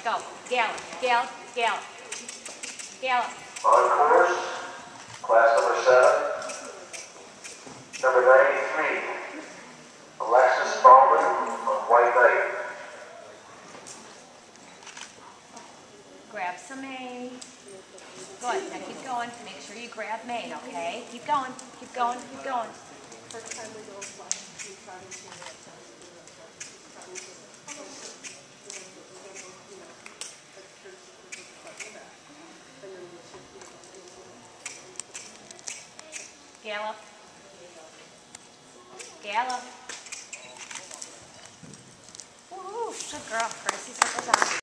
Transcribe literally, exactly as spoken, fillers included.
go. Gallop, gallop, gallop. Gallop. On course, class number seven, number ninety-three, Alexis on white knight. Grab some mane. Good. Now keep going. Make sure you grab mane, okay? Keep going. Keep going. Keep going. First time we go we try to see it. Gallop. Gallop. Woo, good girl. Gracie circles on.